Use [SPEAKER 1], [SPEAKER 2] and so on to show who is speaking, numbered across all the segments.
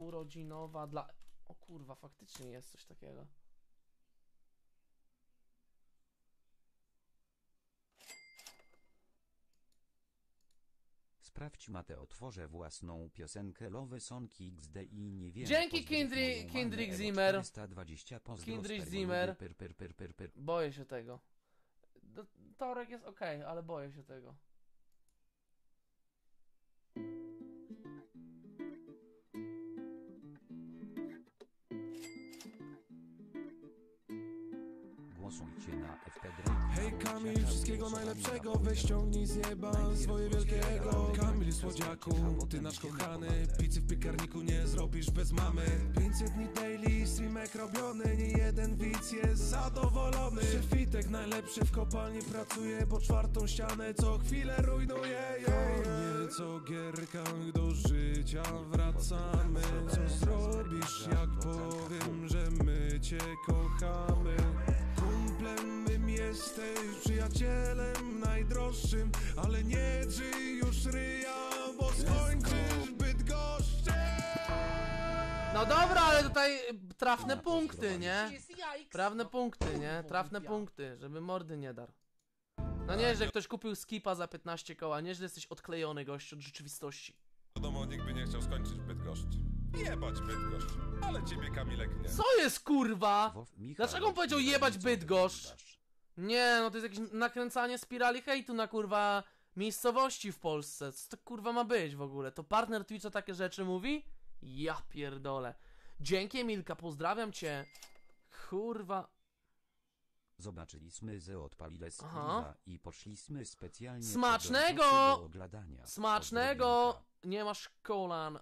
[SPEAKER 1] urodzinowa dla... O kurwa, faktycznie jest coś takiego.
[SPEAKER 2] Sprawdź Mateo, otworzę własną piosenkę Love Song XD i nie wiem.
[SPEAKER 1] Dzięki Kindrick Zimmer.
[SPEAKER 2] 420
[SPEAKER 1] Kindrick Zimmer. Boję się tego. Torek jest ok, ale boję się tego.
[SPEAKER 2] Głosujcie na FP Drake.
[SPEAKER 3] Hej Kamil, wszystkiego najlepszego, weź ściągnij z nieba swoje wielkie ego. Kamil, słodziaku, ty nasz kochany, pizzy w piekarniku nie zrobisz bez mamy. 500 dni daily, streamek robiony, nie jeden widz jest zadowolony. Szefitek najlepszy w kopalni pracuje, bo czwartą ścianę co chwilę rujnuje. Nieco gierkach do życia wracamy. Co zrobisz jak powiem, że my cię kochamy? Kumplem mym jesteś, przyjacielem najdroższym, ale nie drzyj już ryja, bo skończysz Bydgoszczę.
[SPEAKER 1] No dobra, ale tutaj trafne punkty, nie? Trafne punkty, nie? Trafne punkty, żeby mordy nie dar. No nie, że ktoś kupił skipa za 15 koła, nie, że jesteś odklejony gość od rzeczywistości.
[SPEAKER 4] Wiadomo, nikt by nie chciał skończyć Bydgoszcz. Jebać Bydgoszcz, ale ciebie Kamilek nie.
[SPEAKER 1] Co jest kurwa? Dlaczego on powiedział jebać Bydgoszcz? Nie, no to jest jakieś nakręcanie spirali hejtu na kurwa miejscowości w Polsce. Co to kurwa ma być w ogóle? To partner Twitcha takie rzeczy mówi? Ja pierdolę. Dzięki Emilka, pozdrawiam cię. Kurwa.
[SPEAKER 2] Zobaczyliśmy, że odpalili skilla i poszliśmy specjalnie
[SPEAKER 1] Smacznego!
[SPEAKER 2] do oglądania.
[SPEAKER 1] Smacznego! Nie masz kolan.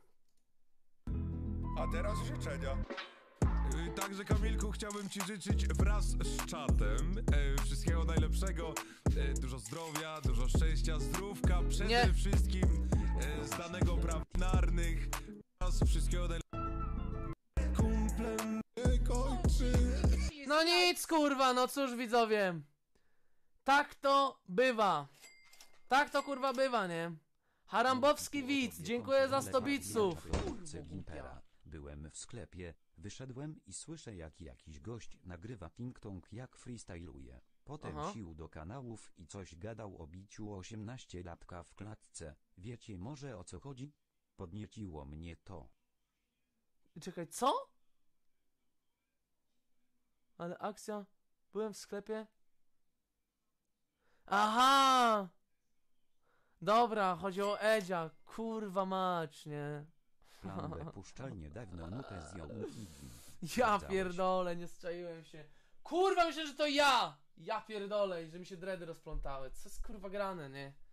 [SPEAKER 4] A teraz życzenia.
[SPEAKER 3] Także Kamilku, chciałbym ci życzyć wraz z czatem wszystkiego najlepszego, dużo zdrowia, dużo szczęścia, zdrówka, przede wszystkim z danego prawnarnych, wszystkiego najlepszego. Kumplem nie kończy.
[SPEAKER 1] No nic kurwa, no cóż widzowie. Tak to bywa. Tak to kurwa bywa, nie? Harambowski widz, dziękuję za 100 bitsów.
[SPEAKER 2] Byłem w sklepie, wyszedłem i słyszę jak jakiś gość nagrywa ting-tong jak freestyluje. Potem sił do kanałów i coś gadał o biciu 18-latka w klatce. Wiecie może o co chodzi? Podnieciło mnie to.
[SPEAKER 1] Czekaj, co? Ale akcja... Byłem w sklepie? Aha! Dobra, chodzi o Edzia. Kurwa mać, nie?
[SPEAKER 2] Plan B puszczal niedawno nutę z
[SPEAKER 1] Ja pierdolę, nie zczaiłem się. Kurwa, myślę, że to ja! Ja pierdolę i że mi się dready rozplątały. Co jest kurwa grane, nie?